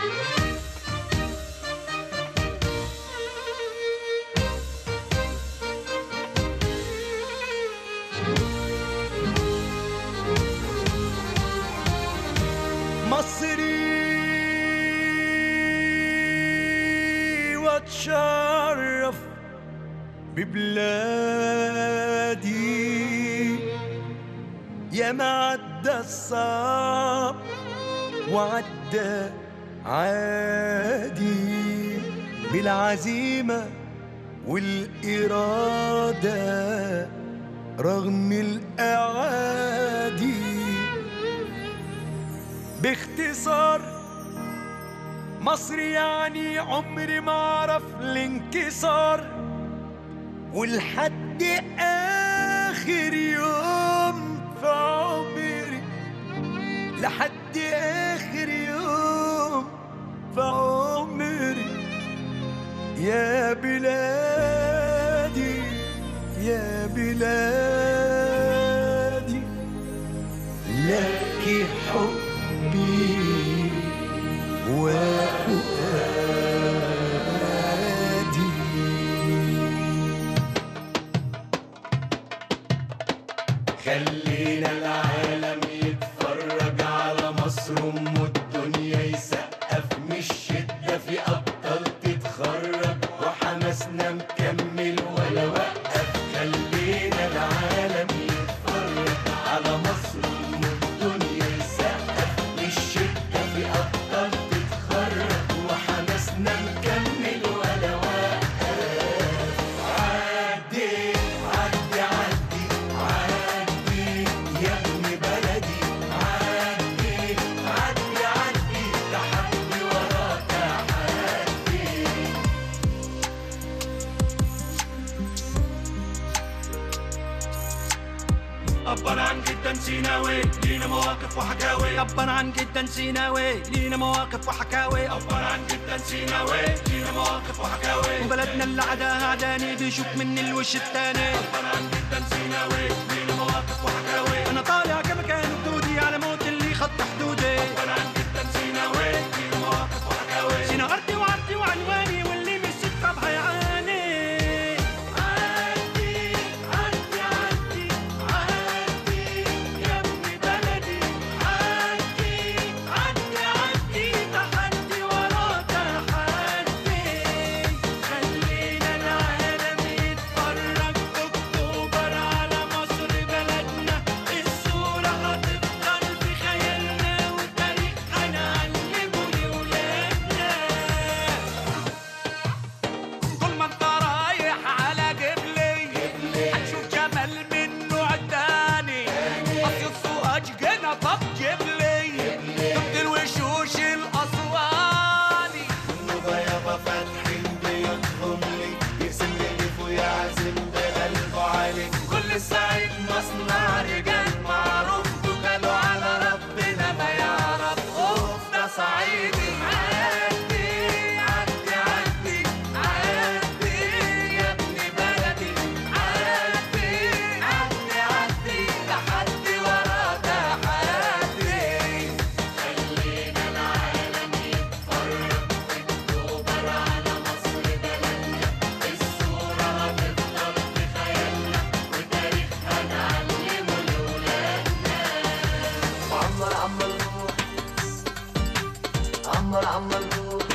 مصري واتشرف ببلادي، يا ما عدى الصعب وعدى عادي، بالعزيمة والإرادة رغم الأعادي. باختصار مصري يعني عمري ما عرف الانكسار، ولحد آخر يوم في عمري، لحد آخر يوم في عمري. يا بلادي يا بلادي، لك حبي وفؤادي. خلينا العالم يتفرج على مصر، الدنيا يسقف، مش شدة في أبطال تتخرج، وحماسنا مكمل ولا وقف. خلينا العالم يتفرج على مصر، الدنيا يسقف، مش شدة في أبطال تتخرج، وحماسنا مكمل ولا وقف. عدي عدي عدي عدي يا ابن بلدي، عدي عدي عدي، تحدي ورا تحدي. أبا عن جدا سيناوي، لينا مواقف وحكاوي. أبا عن جدا سيناوي، لينا مواقف وحكاوي. أبا عن جدا سيناوي، لينا مواقف وحكاوي. وبلدنا اللي عداها عداني بيشوف مني الوش التاني. أبا عن جدا سيناوي، لينا مواقف وحكاوي. أنا طالع كمكان حدودي على موت اللي خط حدودي. أبا عن جدا سيناوي، لينا مواقف وحكاوي. سينا أرضي وعرضي وعنواني، واللي مش يترب هيعاني. السعيد مصنع رجال معروف، توكلوا على ربنا ما يعرف خوف، ده صعيدي. عدي عدي عدي عدي يا ابن بلدي، عدي عدي عدي، تحدي ورا تحدي. خلينا العالم يتفرج في اكتوبر على مصر بلدنا، الصورة هتفضل في خيالنا، هنعلمه لولادنا. وعمر عمر روح، عمر عمر روح،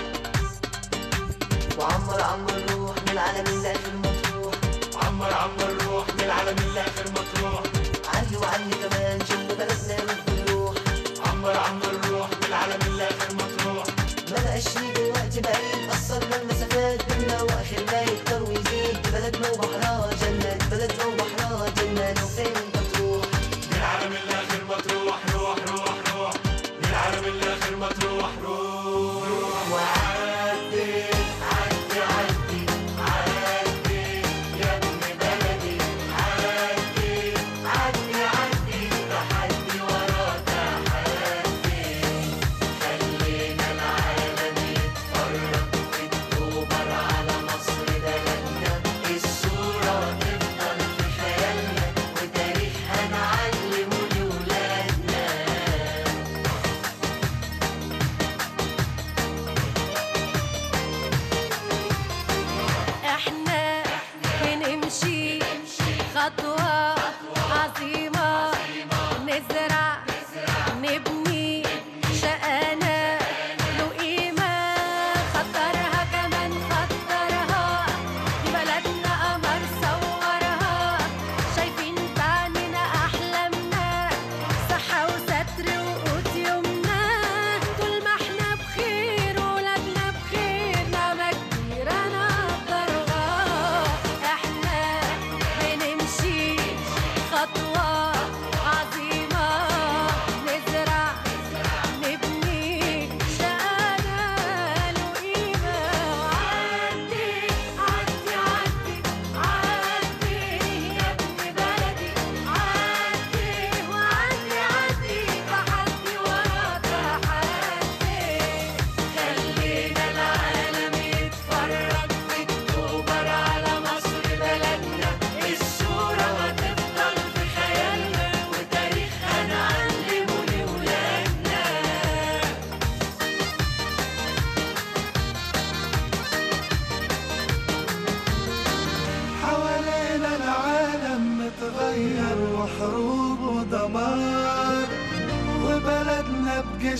وعمر عمر روح من العالم الآخر مطروح. عمر عمر روح من العالم الآخر مطروح. علي وعلي كمان شم بلدنا بالروح. عمر عمر روح من العالم الآخر مطروح. ما بقاش يجي وقت بعيد، قصرنا المسافات بينا وآخرنا يكتر ويزيد. بلدنا وبحرها جنة، بلدنا وبحرها جنة، لو فين انت تروح. من العالم الآخر مطروح، روح روح روح، من العالم الآخر مطروح، روح. وعدي عدي عدي عدي يا ابن بلدي، عدي عدي عدي، تحدي ورا تحدي.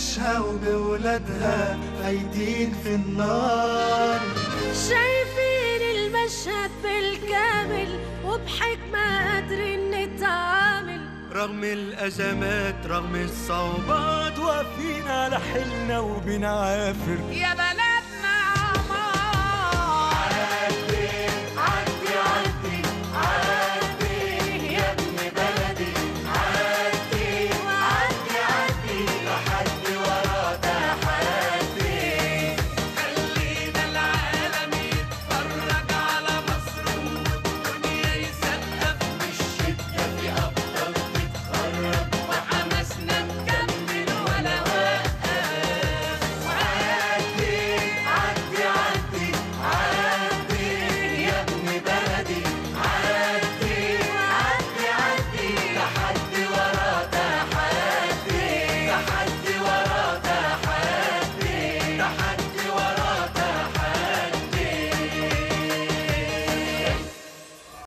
بعيشها وبولادها فايتين في النار. شايفين المشهد بالكامل وبحكمة قادرين نتعامل، رغم الأزمات رغم الصعوبات واقفين على حيلنا وبنعافر. يا بلد